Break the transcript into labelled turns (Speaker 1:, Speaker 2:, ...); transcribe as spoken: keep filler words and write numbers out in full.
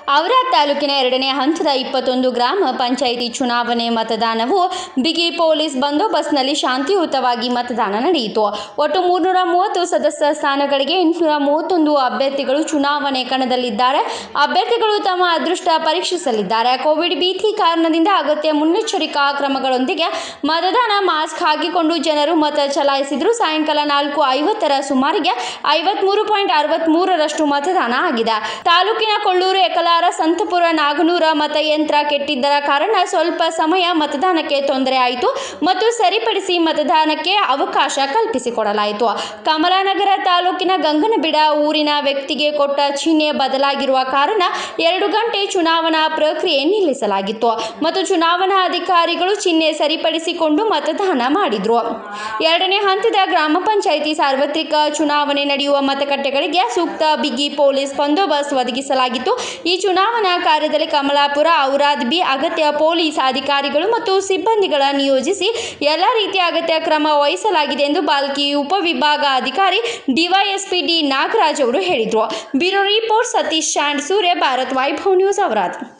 Speaker 1: ಔರಾದ್ ತಾಲೂಕಿನ ಎರಡನೇ ಹಂತದ ಇಪ್ಪತ್ತೊಂದು ಗ್ರಾಮ ಪಂಚಾಯಿತಿ ಚುನಾವಣೆ ಮತದಾನವು ಬಿಗಿ ಪೊಲೀಸ್ ಬಂದೋಬಸ್ತ್ನಲ್ಲಿ ಶಾಂತಿಯುತವಾಗಿ ಮತದಾನ ನಡೆಯಿತು. ಒಟ್ಟು ಮುನ್ನೂರ ಮೂವತ್ತು ಸದಸ್ಯ ಸ್ಥಾನಗಳಿಗೆ ಎಂಟುನೂರ ಮೂವತ್ತೊಂದು ಅಭ್ಯರ್ಥಿಗಳು ಚುನಾವಣೆ ಕಣದಲ್ಲಿದ್ದಾರೆ. ಅಭ್ಯರ್ಥಿಗಳು ತಮ್ಮ ಅದೃಷ್ಟ ಪರೀಕ್ಷಿಸಲಿದ್ದಾರೆ. ಕೋವಿಡ್ ಭೀತಿ ಕಾರಣದಿಂದ ಅಗತ್ಯ ಮುನ್ನೆಚ್ಚರಿಕಾ ಕ್ರಮಗಳೊಂದಿಗೆ ಮತದಾನ ಮಾಸ್ಕ್ ಹಾಕಿಕೊಂಡು ಜನರು ಮತ ಚಲಾಯಿಸಿದರು. ಸಾಯಂಕಾಲ ನಾಲ್ಕು ಐವತ್ತರ ಸುಮಾರಿಗೆ ಐವತ್ಮೂರು ಪಾಯಿಂಟ್ ಅರವತ್ಮೂರರಷ್ಟು ಮತದಾನ ಆಗಿದೆ. ತಾಲೂಕಿನ ಕೊಳ್ಳೂರು, ಏಕಲಾರ, ಸಂತಪುರ, ನಾಗನೂರ ಮತಯಂತ್ರ ಕೆಟ್ಟಿದ್ದರ ಕಾರಣ ಸ್ವಲ್ಪ ಸಮಯ ಮತದಾನಕ್ಕೆ ತೊಂದರೆ ಆಯಿತು ಮತ್ತು ಸರಿಪಡಿಸಿ ಮತದಾನಕ್ಕೆ ಅವಕಾಶ ಕಲ್ಪಿಸಿಕೊಡಲಾಯಿತು. ಕಮಲಾನಗರ ತಾಲೂಕಿನ ಗಂಗನಬಿಡ ಊರಿನ ವ್ಯಕ್ತಿಗೆ ಕೊಟ್ಟ ಚಿಹ್ನೆ ಬದಲಾಗಿರುವ ಕಾರಣ ಎರಡು ಗಂಟೆ ಚುನಾವಣಾ ಪ್ರಕ್ರಿಯೆ ನಿಲ್ಲಿಸಲಾಗಿತ್ತು ಮತ್ತು ಚುನಾವಣಾ ಅಧಿಕಾರಿಗಳು ಚಿಹ್ನೆ ಸರಿಪಡಿಸಿಕೊಂಡು ಮತದಾನ ಮಾಡಿದರು. ಎರಡನೇ ಹಂತದ ಗ್ರಾಮ ಪಂಚಾಯಿತಿ ಸಾರ್ವತ್ರಿಕ ಚುನಾವಣೆ ನಡೆಯುವ ಮತಗಟ್ಟೆಗಳಿಗೆ ಸೂಕ್ತ ಬಿಗಿ ಪೊಲೀಸ್ ಬಂದೋಬಸ್ತ್ ಒದಗಿಸಲಾಗಿತ್ತು. ಈ ಚುನಾವಣಾ ಕಾರ್ಯದಲ್ಲಿ ಕಮಲಾಪುರ, ಔರಾದ್ ಬಿ ಅಗತ್ಯ ಪೊಲೀಸ್ ಅಧಿಕಾರಿಗಳು ಮತ್ತು ಸಿಬ್ಬಂದಿಗಳ ನಿಯೋಜಿಸಿ ಎಲ್ಲ ರೀತಿಯ ಅಗತ್ಯ ಕ್ರಮ ವಹಿಸಲಾಗಿದೆ ಎಂದು ಬಾಲ್ಕಿ ಉಪವಿಭಾಗ ಅಧಿಕಾರಿ ಡಿವೈಎಸ್ಪಿ ಡಿ ನಾಗರಾಜ್ ಅವರು ಹೇಳಿದರು. Bureau report Satish Chand Surya, Bharat Vaibhav news, Aurad.